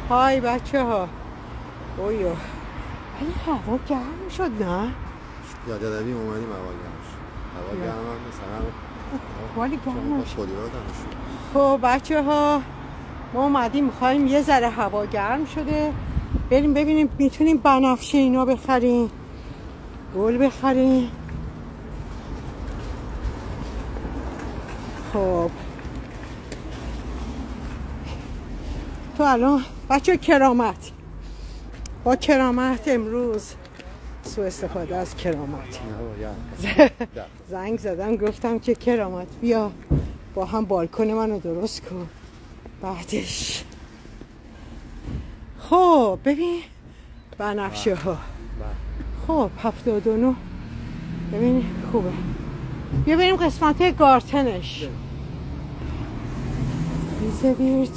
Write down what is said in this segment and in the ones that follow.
های بچه ها. اویو ولی هوا گرم شد نه؟ یادوی اومدیم هوا گرم شد. هوا گرم هم مثلا ولی گرم شد. خب بچه ها ما اومدیم میخواییم یه ذره هوا گرم شده بریم ببینیم میتونیم بنفشه اینا بخریم، گل بخریم. خب تو الان بچه کرامت با کرامت امروز سوء استفاده از کرامت زنگ زدم گفتم که کرامت بیا با هم بالکن منو درست کن. بعدش خب ببین بنفشه ها خب 79 ببین خوبه. بیا بریم قسمت گارتنش. بیزه بیرد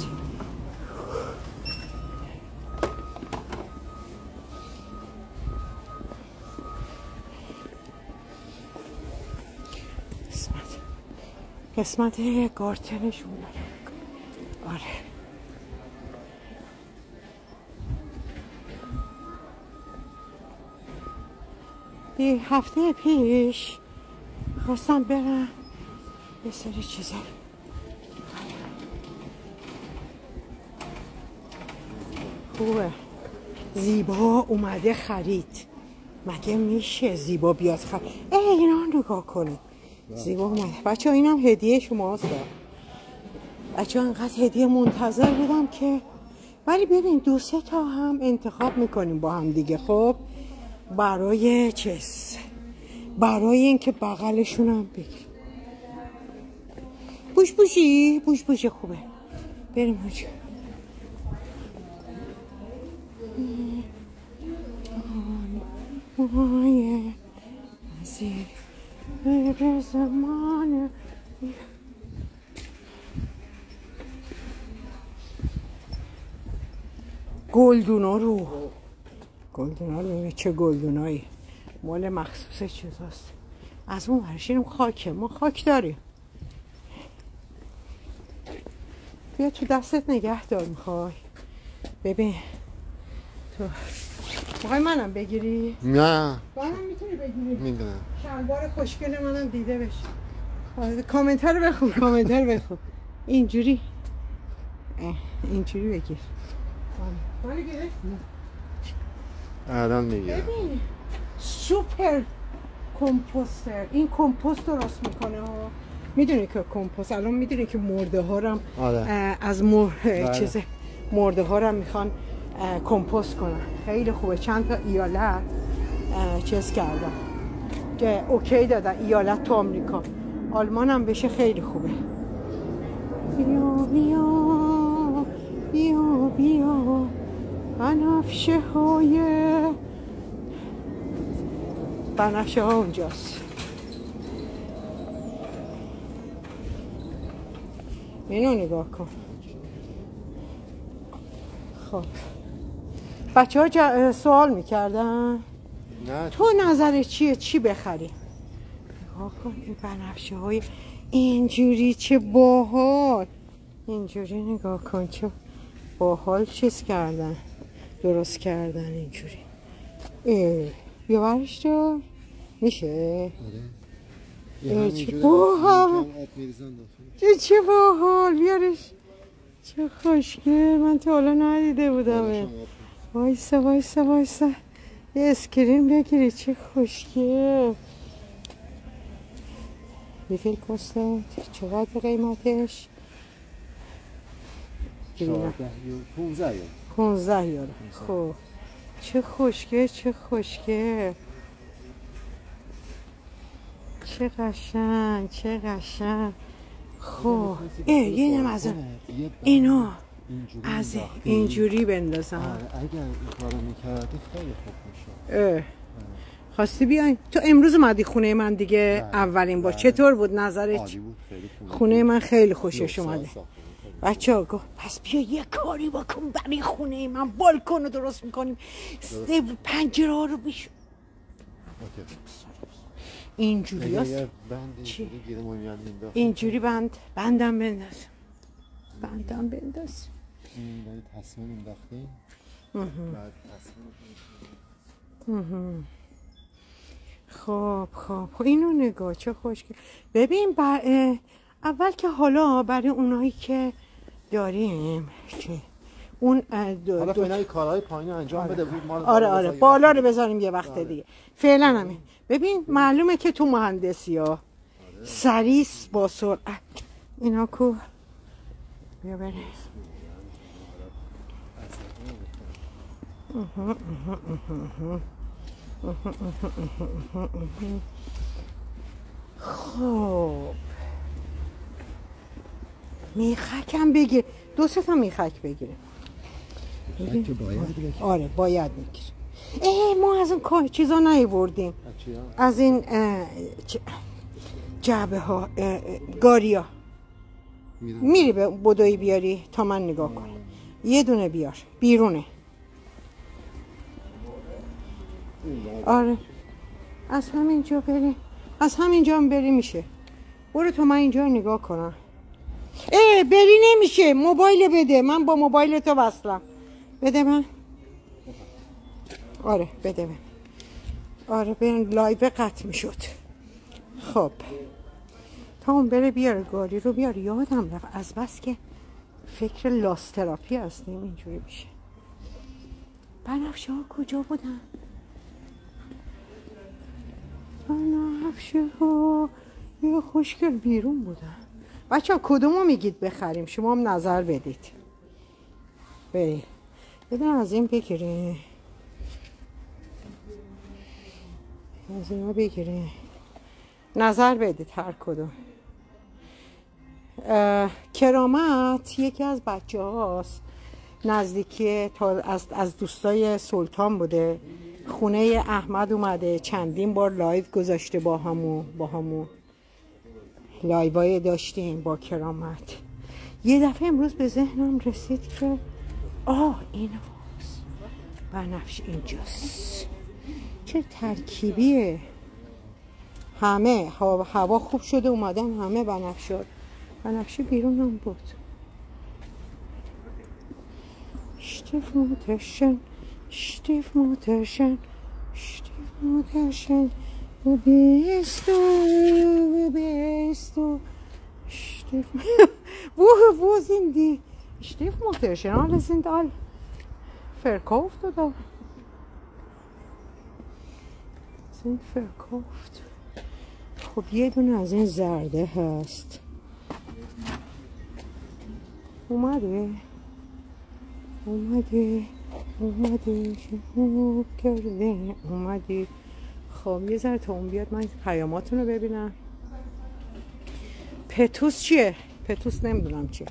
قسمت گارتنش اومده. آره یه هفته پیش خواستم برم یه سری چیزا خوبه. زیبا اومده خرید. مگه میشه زیبا بیاد خرید؟ اینا نگاه کنید زیبا اومده. بچه ها اینم هدیه شماست. بچه ها انقدر هدیه منتظر بودم که ولی ببین 2-3 تا هم انتخاب میکنیم با هم دیگه. خب برای چیز برای اینکه بغلشون هم بگیریم. بوش بوشی خوبه. بریم هاچه زمان گلدونا رو چه گلدونایی مال مخصوص چیزاست. از اون ورشینم خاکه. ما خاک داریم. بیا تو دستت نگه دار. میخوای ببین تو میخوای منم بگیری؟ نه منم میتونی بگیری. میدونم شلوار خوشگل منم دیده بشه. کامنت رو بخون. اینجوری بگیر. مال گرفتی؟ الان میگیرم. ببین سوپر کمپوستر. این کمپوست درست میکنه ها. میدونی که کمپوست الان میدونی که مرده ها رو از چیز مرده ها رو میخوان کمپوست کنن. خیلی خوبه. چند تا ایالت چیز کردن که اوکی دادن. ایالت تو آمریکا آلمان هم بشه خیلی خوبه. بیا بنفشه ها اونجاست. اینو نگاه کن. خب بچه ها سوال میکردن نه تو نظرت چیه چی بخری؟ نگاه کن این بنفشه های اینجوری چه باحال. اینجوری نگاه کن چه باحال چیز کردن درست کردن اینجوری. بیا برش دار میشه. چه باحال چه باحال. بیارش چه خوشگل. من تا حالا ندیده بودم. وایسا یه اسکرین بگیری. چه خوشگل. بیفیل کستاد چقدر قیمتش؟ 15 یورو. خب چه خوشگل چه قشنگ. خب یه نم از اینو از اینجوری بندازم. اگر این کارو میکردی خیلی خوب میشد. خواستی بیاین؟ تو امروز اومدی خونه من دیگه. اولین بار چطور بود نظرت؟ خونه من خیلی خوشش اومده. بچه ها گفت پس بیا یه کاری بکن برای خونه من. بالکن رو درست میکنیم. پنجره ها رو بیشون اینجوری هست. اینجوری بندم بنداز. این برای تصمیم انداختیم بعد تصمیم خب اینو نگاه چه خوشگل. ببین اول که حالا برای اونایی که داریم چه اون حالا فعلا کارهای پایین انجام بده بود. آره بالا رو بذاریم یه وقت دیگه. فعلا همین. ببین معلومه که تو مهندسی ها سریس با سرعت اینا کو بیا بریم. خب میخکم بگیر 2 تا میخک بگیریم. آره باید میگیریم. ما از اون چیزا نیاوردیم از این جعبه ها گاریا. میری به بدوی بیاری تا من نگاه کنم. یه دونه بیار بیرونه. آره از همینجا بری از همینجا هم بری میشه. برو تا من اینجا نگاه کنم. بری نمیشه. موبایل بده من با موبایل تو وصلم. بده من. آره بده من. آره بریم لایو قطع میشد. خب تا اون بره بیاره گاری رو بیاره. یادم رفت از بس که فکر لاستراپی هستیم اینجوری میشه. بنفشه ها کجا بودن؟ بنفشه ها یه خوشگل بیرون بودن. بچه ها کدومو میگید بخریم؟ شما هم نظر بدید. برید بدون از این بگیریم. از این بگیریم نظر بدید هر کدوم. کرامت یکی از بچه هاست نزدیکی از دوستای سلطان بوده. خونه احمد اومده چندین بار لایو گذاشته با همون لایوای داشتیم با کرامت. یه دفعه امروز به ذهنم رسید که ایناست بنفش اینجاست. چه ترکیبیه. همه هوا خوب شده اومدن همه بنفش شد. بنفشه بیرون هم بود. Stiefmutterchen wo bist du wo sind die Stiefmutterchen? Alle sind all verkauft oder? Sind verkauft. خب یه دونه از این زرده هست. اومده شروع کرده اومدی. خب یه ذره تا اون بیاد من پیاماتون رو ببینم. پتوس چیه؟ پتوس نمیدونم چیه.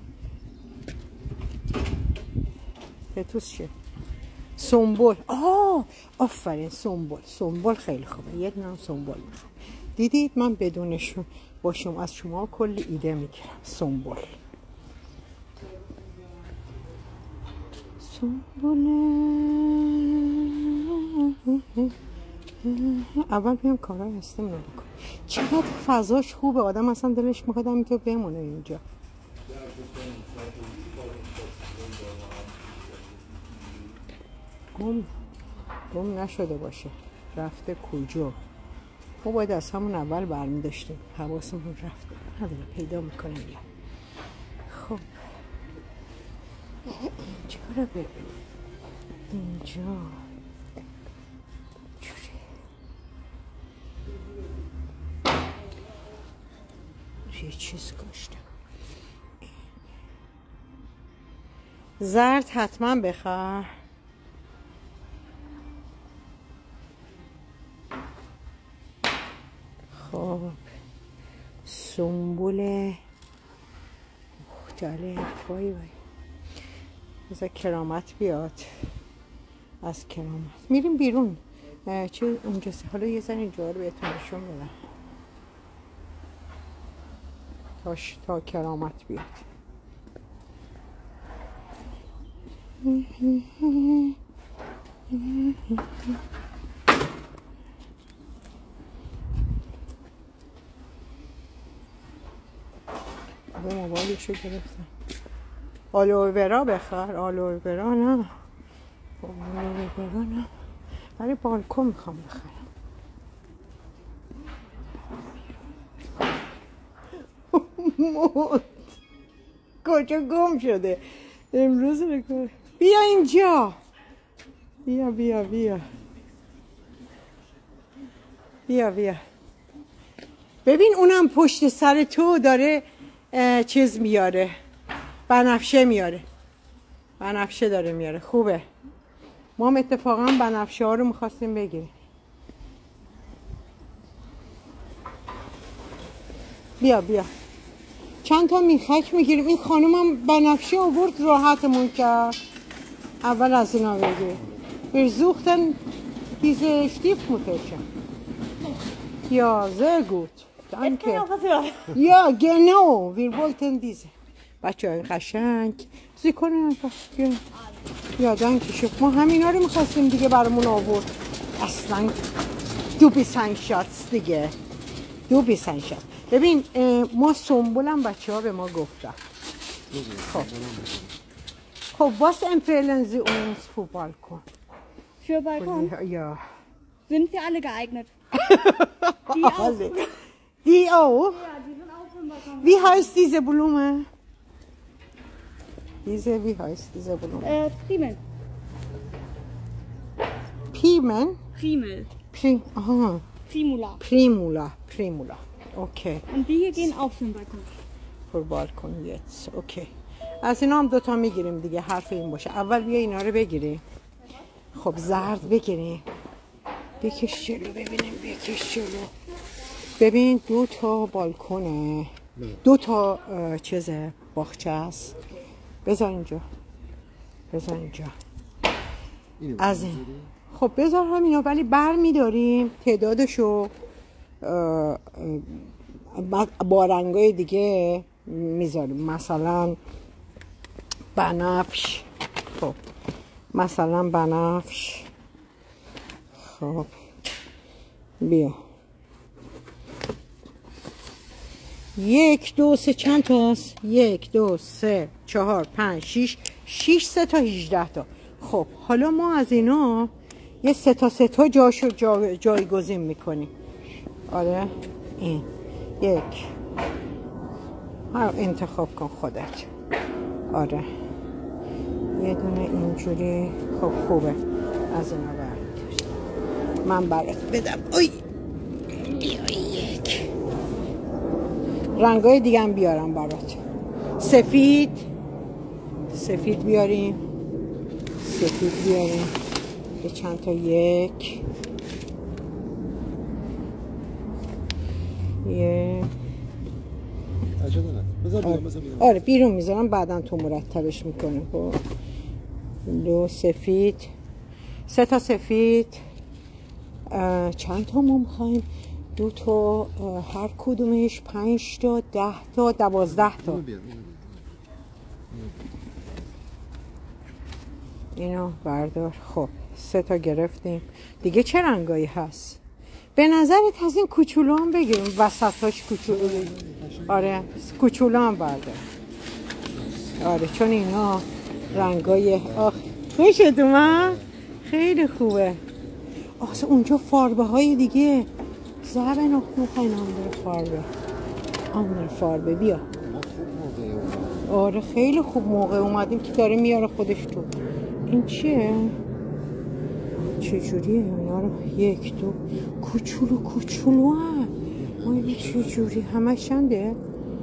پتوس چیه؟ سنبل. آفرین سنبل خیلی خوبه. یه دونه سنبل میخوام. دیدید من بدونشون با شما از شما کلی ایده میگیرم. سنبل اول بیام کارهای هستیم رو بکن. چقدر فضاش خوبه. آدم اصلا دلش میخواد همینطور بمونه اینجا. گم نشده باشه. رفته کجا؟ ما باید از همون اول برمی داشتیم. حواسمون رفته. نداره پیدا میکنم یا. خب اینجا رو ببین. اینجا یه چیز کاشتم. زرد حتما بخر. خب سنبول مختلف. وای بذار کرامت بیاد. از کرامت میریم بیرون. چه اونجاست؟ حالا یه ذره اینجا رو بهتون نشون بدم تا کرامت بیاد. موبایلشو گرفتم. آلوورا بخر. آلوورا نه، برای بالکن میخوام بخرم. کجا گم شده امروز؟ بیا اینجا، بیا بیا بیا بیا بیا. ببین اونم پشت سر تو داره چیز میاره، بنفشه میاره، بنفشه داره میاره. خوبه. ما هم اتفاقا بنفشه ها رو میخواستیم بگیریم. بیا بیا چند تا میخک میگیریم. این خانم هم بنفشه آورد راحتمون کرد. اول از اینا بگیریم. Wir suchten diese Stiefmütterchen. Ja, sehr gut. Danke. Ja, genau. Wir wollten diese. بچه های قشنگ زی کنن. یا دانکی شد. ما همینا رو میخواستیم دیگه برامون آورد. اصلا دو بیسن شاتس دیگه. دو بیسن شاتس. ببین ما سنبولم بچه ها به ما گفتن. خب was empfehlen Sie uns für Balkon? Für Balkon? Ja. Sind wir alle geeignet? Die auch. Die auch? Ja, die sind auch für den Balkon. Wie heißt diese Blume? Wie heißt diese Blume? Primel. Piemen? Primel. Aha. Primula. Primula. Okay. Und die hier gehen auch für den Balkon. Für Balkon jetzt. Okay. از اینا هم دوتا میگیریم دیگه، حرف این باشه. اول بیا اینا رو بگیریم. خب زرد بگیریم. بکش جلو ببینیم، بکش جلو. ببین دو تا بالکنه، دو تا چیزه باغچه است. بذار اینجا، بذار اینجا. از این خب بذار همینا، ولی بر میداریم تعدادشو با رنگای دیگه میذاریم. مثلا بنفش. خب مثلا بنفش. خب بیا 1 2 3 چند تاست؟ 1 2 3 4 5 6 3 تا 18 تا. خب حالا ما از اینا یه 3 تا جاشو جایگزین میکنیم. آره این 1 انتخاب کن خودت. آره یه دونه اینجوری. خب خوبه. از اینا برمی‌داری من برات بدم. اوی یک رنگای دیگه هم بیارم برات. سفید بیاریم. سفید بیاریم یه چند تا. یک آره بیرون میذارم، بعدم تو مرتبش میکنیم. خب 2 سفید، 3 تا سفید. چند تا ما میخوایم؟ 2 تا هر کدومش 5 تا 10 تا 12 تا. اینو بردار. خب 3 تا گرفتیم دیگه. چه رنگایی هست؟ به نظرت از این کوچولو هم بگیریم، وسطاش کوچولو بگیریم. آره کوچولو هم بردار. آره چون اینا رنگای خوشت اومد؟ خیلی خوبه. آخه اونجا فاربه های دیگه. زرب نخ میخواین آمدر فاربه بیا. آره خیلی خوب موقع اومدیم که داره میاره خودش تو. این چیه؟ چجوریه اینا رو؟ 1 2 کوچولو هم. این چجوری همش چنده؟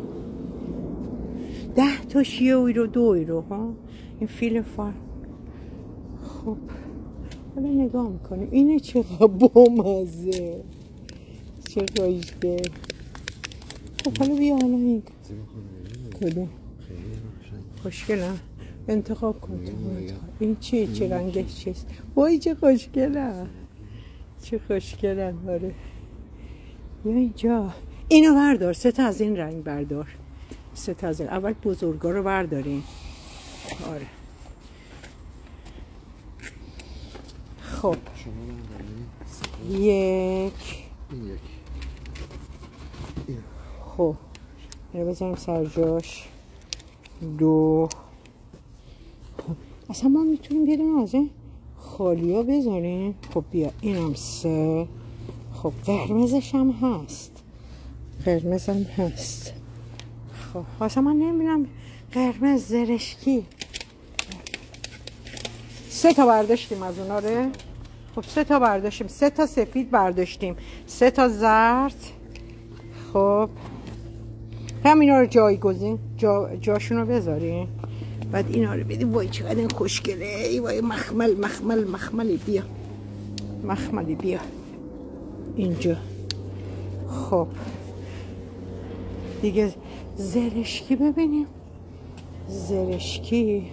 10 تاش 1 یورو 2 یورو ها. این فیل فار. خب حالا نگاه میکنیم. اینه چقدر بامزه، چه رایشته. خب حالا بیا حالا این کدوم خوشگله. انتخاب کن. این چه رنگش چیست؟ وای چه خوشگله، چه خوشگله. آره یا اینجا اینو بردار. 3 تا از این رنگ بردار. 3 تا از این. اول بزرگا رو برداریم. آره خب 1 خب اینو بذاریم سر جاش. 2 اصلا ما میتونیم یه دونه از این خالی ها بذاریم. خب بیا اینم 3. خب قرمزش هم هست. قرمز هم هست. خب اصلا من نمیدونم قرمز زرشکی 3 تا برداشتیم از اونا رو. خب 3 تا برداشتیم. 3 تا سفید برداشتیم. 3 تا زرد. خب همینا رو جایگزین جاشون رو بذاریم. بعد اینا رو بدیم. وای چقدر این خوشگله. ای وای مخملی بیا. مخملی بیا اینجا. خب دیگه زرشکی ببینیم. زرشکی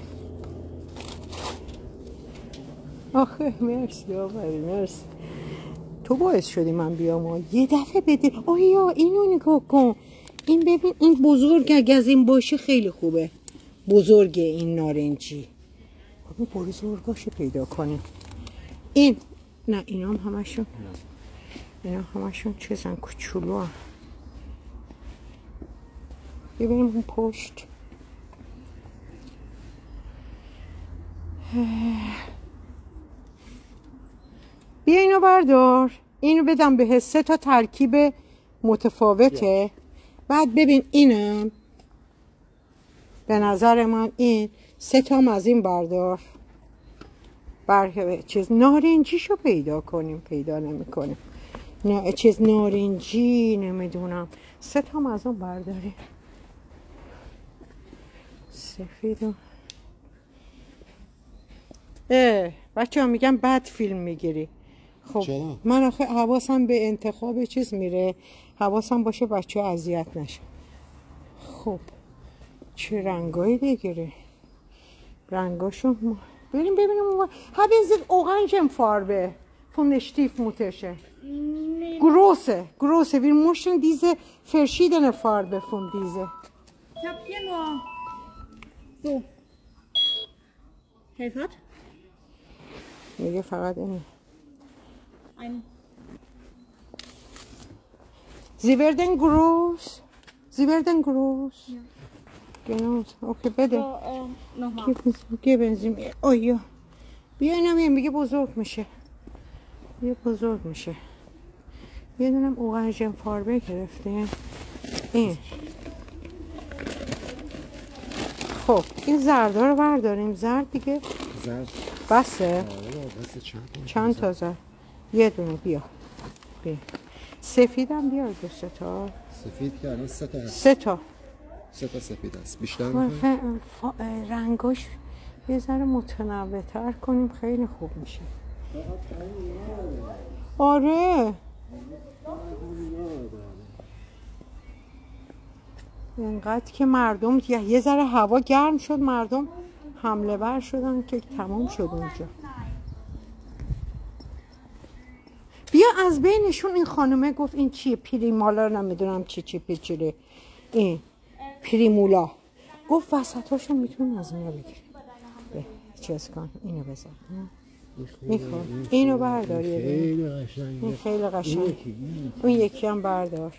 آخه مرسی آفرین مرسی. تو باعث شدی من بیام. یه دفعه بده. آیا اینو نگاه کن. این ببین این بزرگ اگه از این باشه خیلی خوبه. بزرگه این نارنجی. خب بزرگاشو پیدا کنیم. این نه اینا هم همشون اینا همشون چیزن کوچولو هم. ببینیم اون پشت. بیا اینو بردار. اینو بدم به 3 تا ترکیب متفاوته. بعد ببین اینم به نظر من این 3 تا از این بردار. چیز نارنجیشو پیدا کنیم. پیدا نمی کنیم. نه چیز نارنجی نمیدونم. 3 تا از اون برداریم. سفیدو بچه ها میگن بد فیلم میگیری. خب چرا؟ من آخه حواسم به انتخاب چیز میره. حواسم باشه بچه ها اذیت نشه. خب چه رنگایی بگیره. رنگاشو bebinem haben Sie Orangenfarbe von der Stiefmuttersche? Große. Wir möchten diese verschiedene Farbe von diese. Ich habe hier nur so. Helfert? میگه فقط اینه. Ein. Sie werden groß. Ja. Genau. Okay, bitte. So, nochmal. Geben Sie mir. Oh ja. بیا اینم میگه بزرگ میشه. یه دونم اورانژن فاربه گرفتیم. این. خب این زردا رو برداریم. زرد دیگه. زرد. بسه. بسه چند تا زرد؟ یه دونه بیا. سفیدم بیار 2 تا. سفید که الان 3 تا هست. 3 تا. 3 تا سفید است. بیشتر می‌خوای؟ رنگاش یه ذره متنوع‌تر کنیم خیلی خوب میشه. آره. اینقدر که مردم یه ذره هوا گرم شد مردم حمله بر شدن که تمام شد اونجا. بیا از بینشون این خانومه گفت این چیه پریمالا نمیدونم چی پیچیده. این پریمولا گفت وسطاشون میتونیم از اینا بگیریم. چیز کن اینو بذار. میخوام اینو برداری. این خیلی قشنگه. اون یکی هم بردار.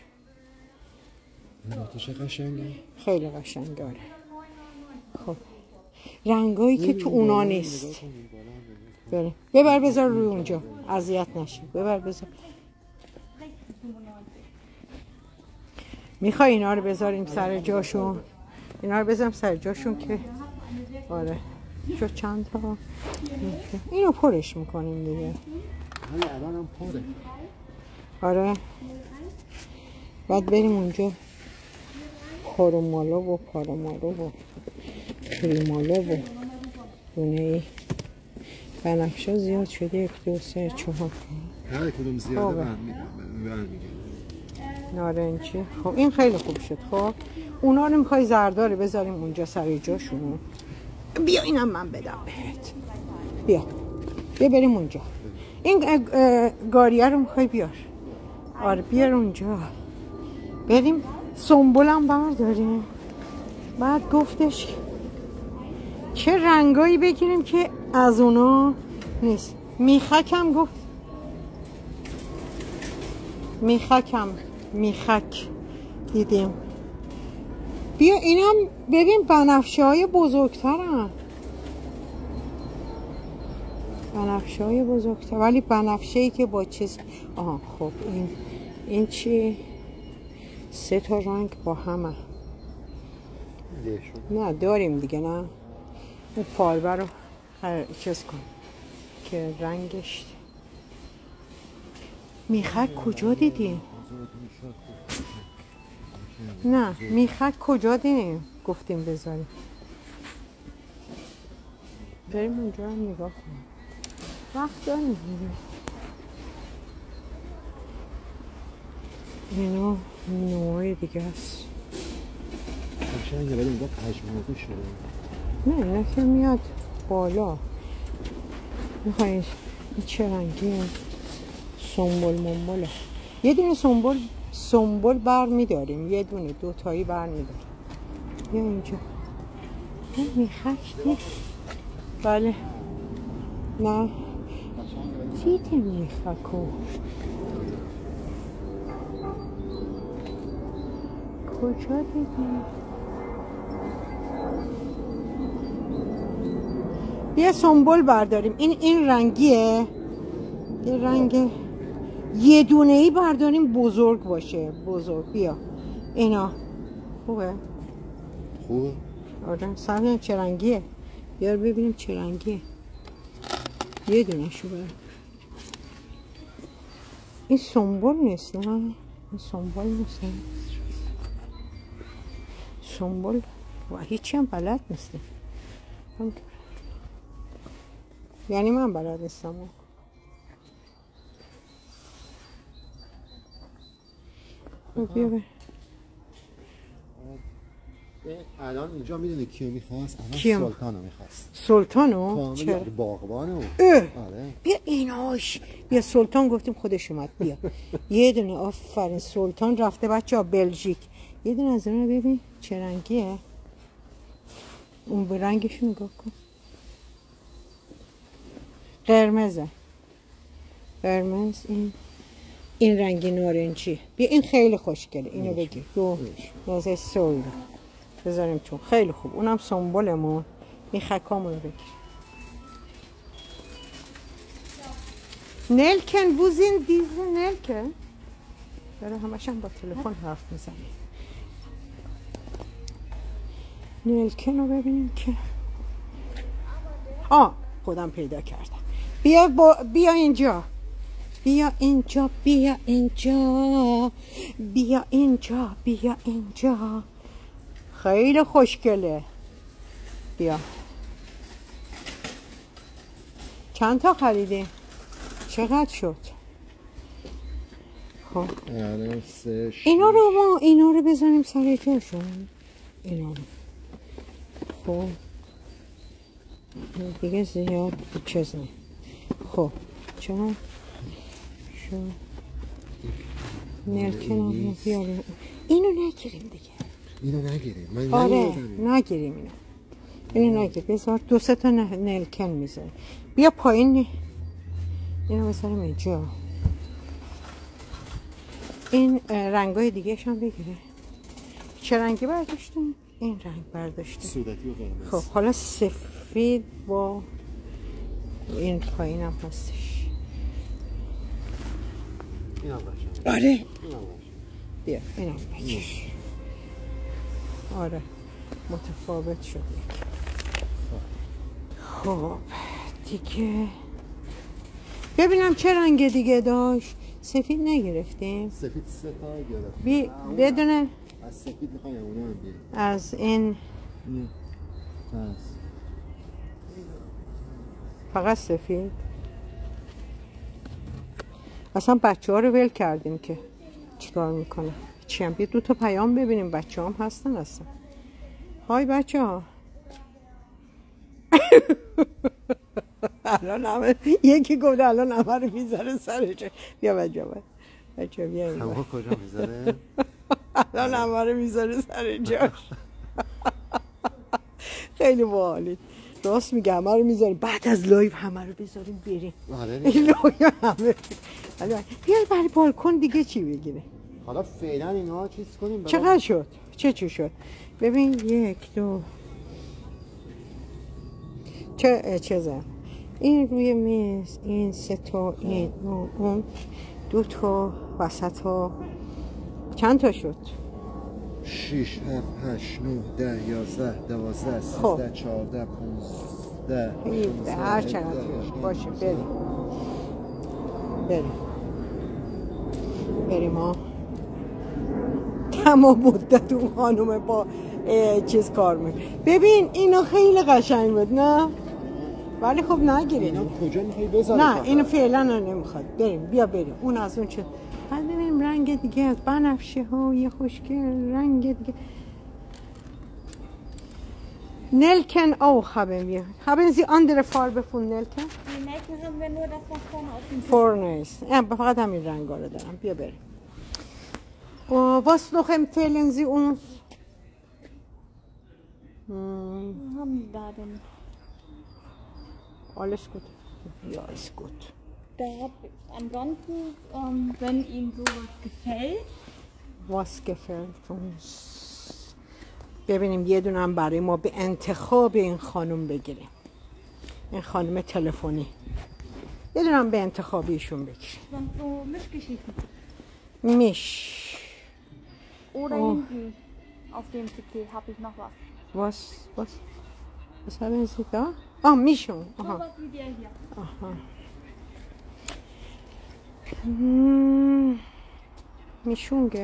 چه قشنگه. خیلی قشنگه. خب رنگایی که تو اونا نیست. ببر بذار روی اونجا اذیت نشی. ببر بذار. میخوای اینا رو بذاریم سر جاشون. اینا رو بذارم سر جاشون که آره شد چند تا. اینو پرش میکنیم دیگه. الان هم پره. آره بعد بریم اونجا پارامالا و پریمالا و دونه ای بنفشه زیاد شده. 1 2 3 4 هر کدوم زیاده برمیگردم. نارنجی. خب این خیلی خوب شد. خب اونا رو میخوای زرداره بذاریم اونجا سر جاشون. بیا اینم من بدم بهت. بیا بریم اونجا. این گاریه رو میخوای بیار. آره بیار اونجا. بریم سنبولم برداریم. بعد گفتش چه رنگایی بگیریم که از اونا نیست. میخکم گفت میخک دیدیم. بیا اینم ببین بنفشه های بزرگترن. بنفشه های بزرگتر، ولی بنفشه ای که با چیز. آها خب این چی؟ 3 تا رنگ با همه. نه داریم دیگه. نه اون فالبه رو چیز کن که رنگش. میخک کجا دیدیم؟ نه میخک کجا دیدیم گفتیم بذاریم. بریم اونجا رو نگاه کنیم. وقت داریم. اینا نوعی دیگه هست. همچنان یه ولی اینجا پژمرده شده. نه اینا که میاد بالا. میخوایی این چه رنگیه؟ سنبول منبوله. یه دونه سنبول بر میداریم. یه دونه 2 تایی بر میداریم. یا اینجا این میخک دید. بله نه دیدیم میخکو. کجا دیدیم؟ یه سنبول برداریم. این رنگیه. یه رنگ یه دونه ای برداریم بزرگ باشه. بزرگ. بیا اینا خوبه. آره سبیان چه رنگیه؟ بیار ببینیم چه رنگیه. یه دونه شو بر. این سنبول نیست نه؟ این سنبول نیست. سنبول و هیچی هم بلد نیستیم. یعنی من بلد نیستم. بیا بر. الان اینجا میدونی کیو میخواست؟ الان سلطانو میخواست. سلطانو؟ چرا؟ باغبانو. آره. بیا ایناش. بیا سلطان گفتیم خودش اومد. بیا یه دونه. آفرین سلطان رفته بچه ها بلژیک. یه دونه از اون رو ببین چه رنگیه. اون به رنگش نگاه کن. قرمزه. قرمز. این رنگی نارنجی. بیا این خیلی خوشگله. اینو بگیر. دو نازه سویل بذاریم تو. خیلی خوب. اونم سنبولمون. میخکامون رو بگیر. نلکن بوزین دیزه نلکن. داره همشم با تلفن حرف میزنه. نلکن رو ببینیم که خودم پیدا کردم. بیا اینجا. بیا اینجا. بیا اینجا. بیا اینجا. بیا اینجا. خیلی خوشگله. بیا. چند تا خریدی؟ چقدر شد؟ خب اینا رو بزنیم سر جاشون. اینا رو خب دیگه زیاد چیز نه. خب چون شو نلکن هم بیاریم. اینو نگیریم دیگه. اینو نگیریم. آره نگیریم اینو نگیر. بذار 2-3 تا نلکن میذاریم. بیا پایین. اینو بذاریم اینجا. این رنگای دیگه هم بگیره. چه رنگی برداشتیم؟ این رنگ برداشتیم. صورتی و قرمز. خب حالا سفید با این پایین هم هستش. این هم باشه. آره بیا این هم بگیر. آره متفاوت شد. خب دیگه ببینم چه رنگ دیگه داشت. سفید نگرفتیم. سفید 3 تا گرفتیم. بدونه از سفید میخوایم اونو هم بیاریم. از این فقط سفید. اصلا بچه ها رو ول کردیم که چیکار میکنه. چی هم؟ بیا 2 تا پیام ببینیم بچه هم هستن اصلا. های بچه ها. الان همه یکی گفت الان همه رو میذاره سرش. بیا بچه بیا این همه کجا میذاره؟ الان همه رو میذاره سر جاش. خیلی باحالید. راست میگه همه رو میذاریم. بعد از لایو همه رو بذاریم بریم. این لایو همه بیای برای بالکن دیگه چی بگیره. حالا فعلا اینا چیز کنیم. چقدر شد؟ چی شد؟ ببین 1 2 چه چیزه این روی میز، این 3 تا، این اون 2 تا وسط ها. چند تا شد؟ 6 7 8 9 10 11 12 13 14 15 17 هر چقدر باشه. بریم ها. تمام مدت اون خانومه با چیز کار میکنه. ببین اینا خیلی قشنگ بود نه؟ ولی خب نگیریم. اینا کجا میخوای بذاری؟ نه اینو فعلا نمیخواد. بریم بریم اون از اون چه. بعد ببینیم رنگ دیگه از بنفشه ها یه خوشگل رنگ دیگه. Nelken auch haben wir. Haben Sie andere Farbe von Nelken? Die Nelken haben wir nur das nach vorne auf dem Vorne ist. فقط همین رنگا رو دارم. بیا بریم. Was noch empfehlen Sie uns? Was haben die da denn? Alles gut. Ja, ist gut. Da hab ich ansonsten, wenn Ihnen sowas gefällt. Was gefällt uns? ببینیم یه دونه هم برای ما به انتخاب این خانم بگیریم. این خانم تلفنی. یه دونه هم به انتخاب ایشون بگیریم. Sonst so Mischgeschichten. Misch. Oder hinten auf dem CT habe ich noch was. Was haben Sie da? Ah, Mischung. Aha. Sowas wie der hier. Aha. میشونگه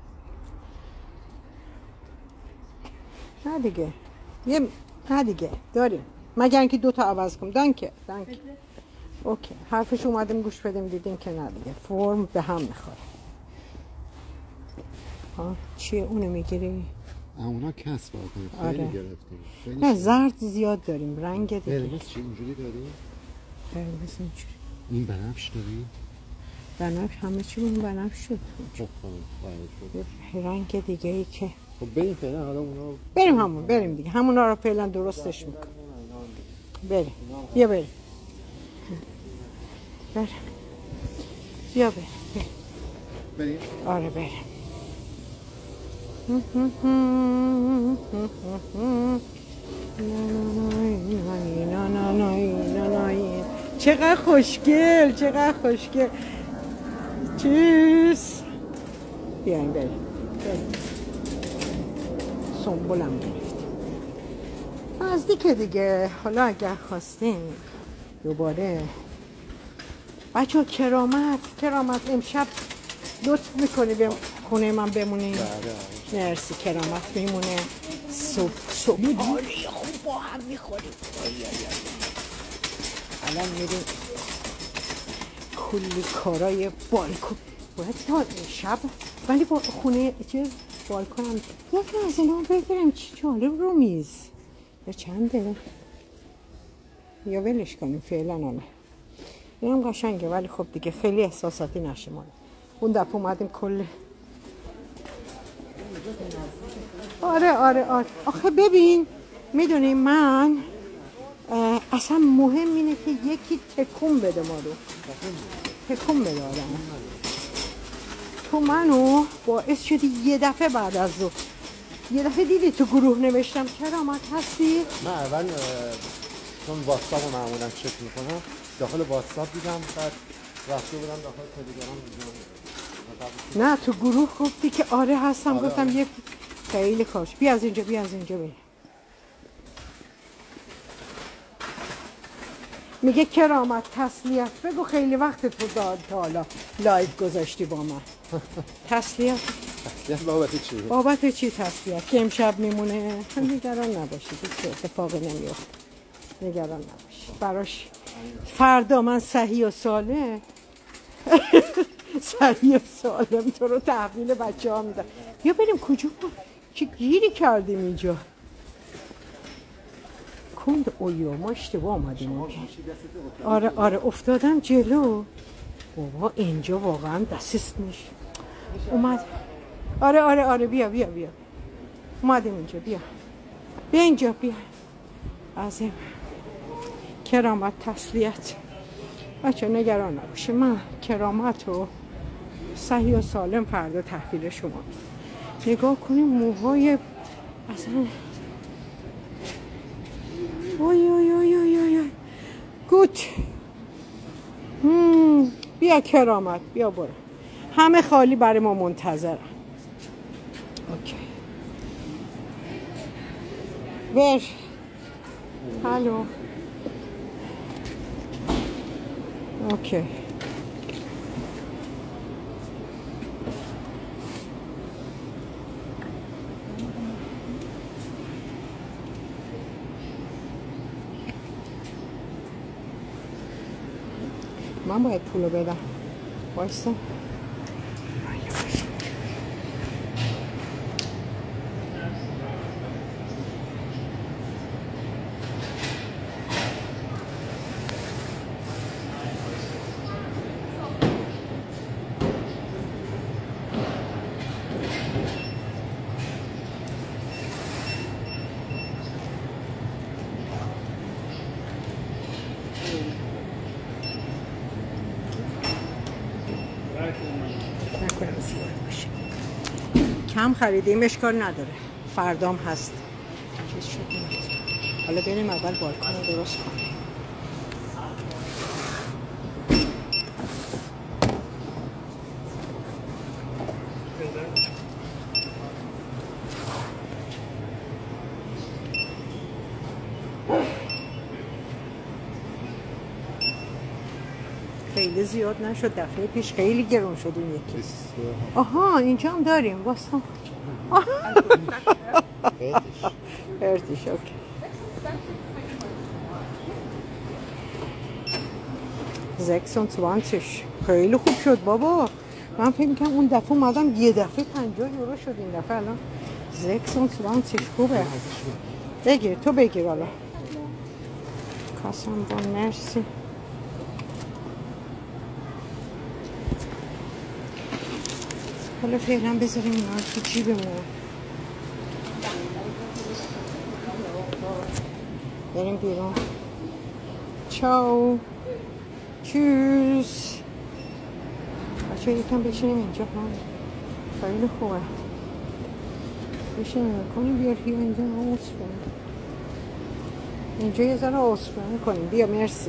نه دیگه داریم مگر اینکه 2 تا عوض کنم. دانکه اوکی حرفش اومدیم گوش بدیم دیدیم که نه دیگه فرم به هم میخوره. ها چیه اونو میگیری؟ اونا کس باید کنیم خیلی گرفتیم. نه زرد زیاد داریم رنگ دیگه. قرمز چی اینجوری داریم؟ قرمز اینجوری. این بنفش داریم؟ بنفش همه چی اون بنفش شد. خب رنگ دیگه ای که خب بریم فعلا حالا اونا بریم دیگه همونا رو فعلا درستش میکنم. بریم بیا بریم بریم آره بریم. چقدر خوشگل چیز. بیاین بریم سنبولم گرفتیم نزدیک دیگه. حالا اگر خواستین دوباره بچه ها کرامت امشب لطف میکنی به خونه من بمونی؟ مرسی. کرامت میمونه صبح آری خوب با هم میخوریم. الان میریم کلی کارای بالکن باید تا شب ولی با خونه چیز بالکن هم یکی از اینا بگیرم. چی جالب رو میز یا چنده یا ولش کنیم فعلا. این هم قشنگه ولی خب دیگه خیلی احساساتی نشه ماله. اون دفعه اومدیم کل آره آخه ببین میدونی من اصلا مهم اینه که یکی تکون بده ما رو. تکون بده آدم. تو منو باعث شدی یه دفعه بعد از ظهر یه دفعه دیدی تو گروه نوشتم کرامت هستی؟ نه اول چون واتساپ رو معمولا چک میکنم داخل واتساپ دیدم بعد رفته بودم داخل تلگرام دیدم. نه تو گروه گفتی که آره هستم. گفتم یه خیلی خوش. بیا از اینجا بریم. میگه کرامت تسلیت بگو خیلی وقت تو داد تا حالا لایف گذاشتی با من. تسلیت بابت چی تسلیت که امشب میمونه؟ نگران نباشید هیچ اتفاقی نمیفته. نگران نباشید براش. فردا من صحیح و سالم تو رو تحویل بچه ها میدم. بیا بریم کجا چه گیری کردیم اینجا؟ کند اویو ما اشتباه آمدیم. آره افتادم جلو. بابا اینجا واقعا دستیست نیست اومد. آره بیا اومدیم اینجا. بیا اینجا بیا. از این کرامت تسلیت بچه نگران نباشه. من کرامت رو صحیح و سالم فردا تحویل شما میدم. نگاه کنیم موهای اصلا توت. بیا کرامت، بیا برو. همه خالی برای ما منتظرن. اوکی. بر. هلو. اوکی. من باید پولو بدم. وایسا. نکنم زیاد باشه. کم خریدیم اشکال نداره، فردام هست. چیز شد نمید. حالا بریم اول بالکن رو درست کنیم. خیلی زیاد نشد، دفعه پیش خیلی گرون شد اون یکی. آها اینجا هم داریم واسه. ارتش اوکی. خیلی خوب شد بابا. من فکر می‌کنم اون دفعه اومدم یه دفعه 50 یورو شد، این دفعه الان 26 خوبه. بگیر تو بگیر حالا. کاسم با مرسی. حالا فعلا بذاریم اینا رو تو جیبمون. بریم بیرون. چاو. چوز. بچه یکم بشینیم اینجا هم. خیلی خوبه. بشینیم کنیم بیار اینجا عصر کنیم. اینجا یه ذره عصر کنیم. بیا مرسی.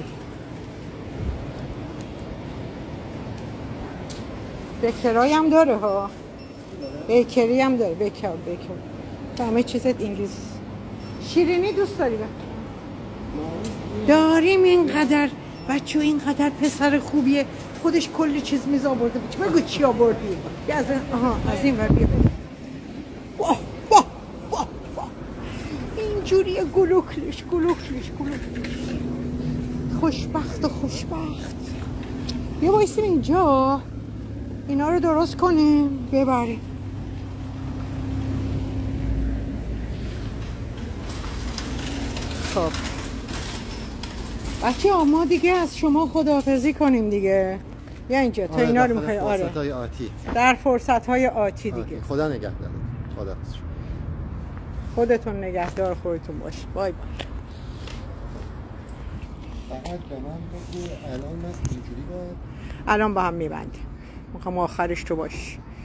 بیکری هم داره ها. بیکری هم داره. بیکر. همه چیزت انگلیس. شیرینی دوست داری؟ داریم اینقدر بچه، اینقدر پسر خوبیه، خودش کلی چیز میز آورده. بگو چی آوردی؟ از این ور بیا بریم. اینجوریه گلوکلش. خوشبخت. بیا بایستیم اینجا اینا رو درست کنیم ببریم. خب بچه ما دیگه از شما خداحافظی کنیم دیگه. یا اینجا تا اینا رو میخوای. آره فرصت‌های آتی. در فرصت‌های آتی دیگه. خدا نگهدار. خداحافظ. خودتون نگهدار خودتون باش. بای بای. فقط به من بگو الان من اینجوری باید الان با هم میبندیم. میخوام آخرش تو باشی.